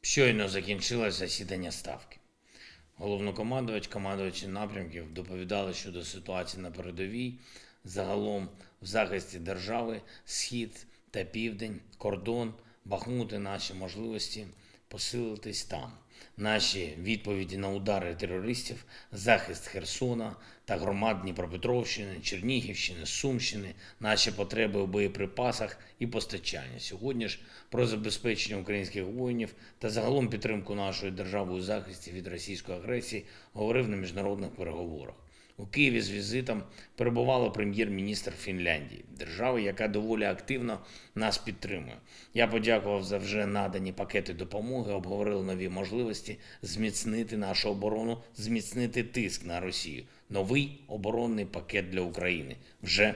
Щойно закінчилось засідання Ставки. Головнокомандувач, командувачі напрямків доповідали щодо ситуації на передовій, загалом в захисті держави, Схід та Південь, кордон, Бахмут і наші можливості посилитись там. Наші відповіді на удари терористів, захист Херсона та громад Дніпропетровщини, Чернігівщини, Сумщини, наші потреби у боєприпасах і постачання. Сьогодні ж про забезпечення українських воїнів та загалом підтримку нашої держави у захисті від російської агресії говорив на міжнародних переговорах. У Києві з візитом перебувала прем'єр-міністр Фінляндії, держави, яка доволі активно нас підтримує. Я подякував за вже надані пакети допомоги, обговорили нові можливості зміцнити нашу оборону, зміцнити тиск на Росію. Новий оборонний пакет для України, вже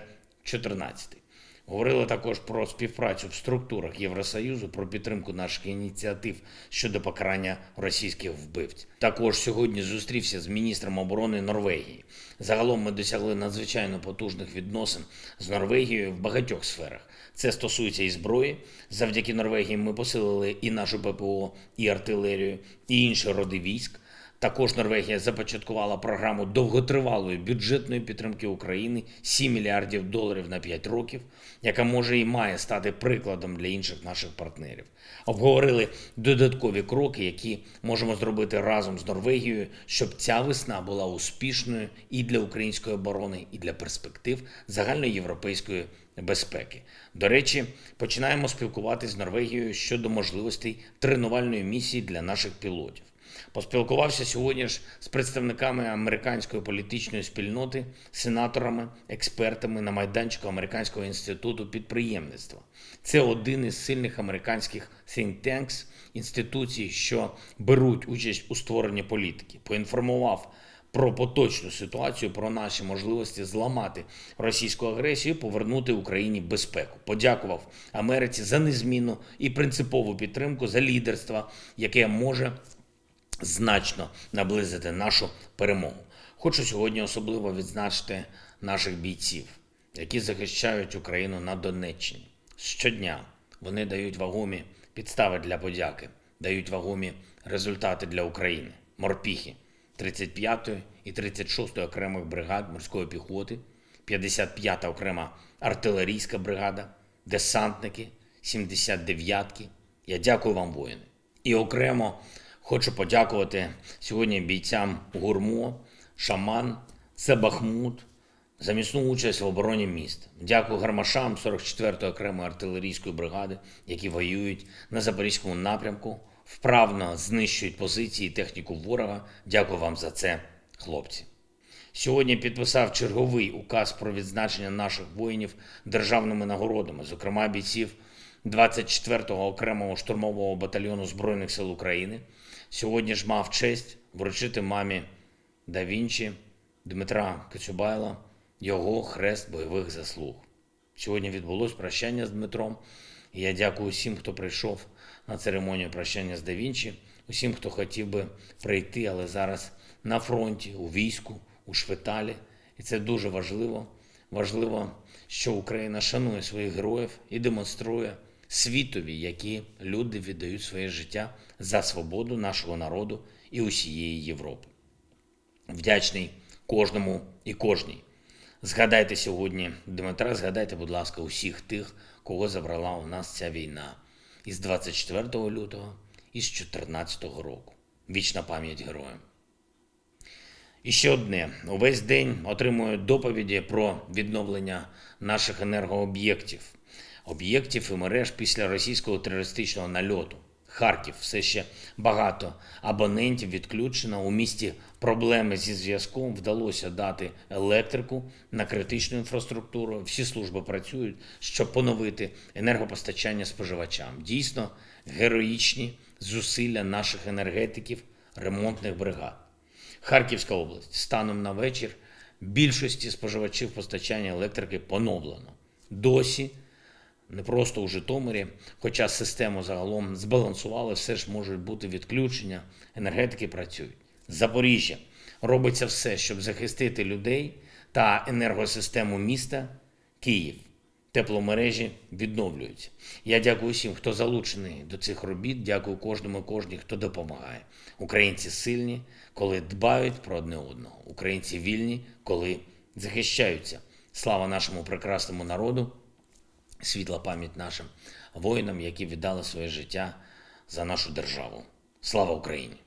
14-й. Говорили також про співпрацю в структурах Євросоюзу, про підтримку наших ініціатив щодо покарання російських вбивць. Також сьогодні зустрівся з міністром оборони Норвегії. Загалом ми досягли надзвичайно потужних відносин з Норвегією в багатьох сферах. Це стосується і зброї. Завдяки Норвегії ми посилили і нашу ППО, і артилерію, і інші роди військ. Також Норвегія започаткувала програму довготривалої бюджетної підтримки України $7 мільярдів на 5 років, яка може і має стати прикладом для інших наших партнерів. Обговорили додаткові кроки, які можемо зробити разом з Норвегією, щоб ця весна була успішною і для української оборони, і для перспектив загальноєвропейської безпеки. До речі, починаємо спілкуватися з Норвегією щодо можливостей тренувальної місії для наших пілотів. Поспілкувався сьогодні ж з представниками американської політичної спільноти, сенаторами, експертами на майданчику Американського інституту підприємництва. Це один із сильних американських think tanks, інституцій, що беруть участь у створенні політики. Поінформував про поточну ситуацію, про наші можливості зламати російську агресію і повернути Україні безпеку. Подякував Америці за незмінну і принципову підтримку, за лідерство, яке може значно наблизити нашу перемогу. Хочу сьогодні особливо відзначити наших бійців, які захищають Україну на Донеччині. Щодня вони дають вагомі підстави для подяки, дають вагомі результати для України. Морпіхи 35-ї і 36-ї окремих бригад морської піхоти, 55-та окрема артилерійська бригада, десантники, 79-ки. Я дякую вам, воїни. І окремо хочу подякувати сьогодні бійцям ГУРМО, Шаман, за Бахмут, за міцну участь в обороні міста. Дякую гармашам 44-ї окремої артилерійської бригади, які воюють на Запорізькому напрямку, вправно знищують позиції і техніку ворога. Дякую вам за це, хлопці. Сьогодні підписав черговий указ про відзначення наших воїнів державними нагородами, зокрема бійців 24-го окремого штурмового батальйону Збройних сил України. Сьогодні ж мав честь вручити мамі да Вінчі Дмитра Коцюбайла його хрест бойових заслуг. Сьогодні відбулось прощання з Дмитром, і я дякую всім, хто прийшов на церемонію прощання з да Вінчі, усім, хто хотів би прийти, але зараз на фронті, у війську, у шпиталі. І це дуже важливо. Важливо, що Україна шанує своїх героїв і демонструє світові, які люди віддають своє життя за свободу нашого народу і усієї Європи. Вдячний кожному і кожній. Згадайте сьогодні Дмитра, згадайте, будь ласка, усіх тих, кого забрала у нас ця війна із 24 лютого, із 2014 року. Вічна пам'ять героям. І ще одне. Увесь день отримую доповіді про відновлення наших енергооб'єктів. Об'єктів і мереж після російського терористичного нальоту. Харків, все ще багато абонентів відключено. У місті проблеми зі зв'язком, вдалося дати електрику на критичну інфраструктуру. Всі служби працюють, щоб поновити енергопостачання споживачам. Дійсно, героїчні зусилля наших енергетиків, ремонтних бригад. Харківська область. Станом на вечір більшості споживачів постачання електрики поновлено. Досі не просто у Житомирі, хоча систему загалом збалансували, все ж можуть бути відключення, енергетики працюють. Запоріжжя. Робиться все, щоб захистити людей та енергосистему міста. Київ. тепломережі відновлюються. Я дякую всім, хто залучений до цих робіт. Дякую кожному і кожній, хто допомагає. Українці сильні, коли дбають про одне одного. Українці вільні, коли захищаються. Слава нашому прекрасному народу, світла пам'ять нашим воїнам, які віддали своє життя за нашу державу. Слава Україні!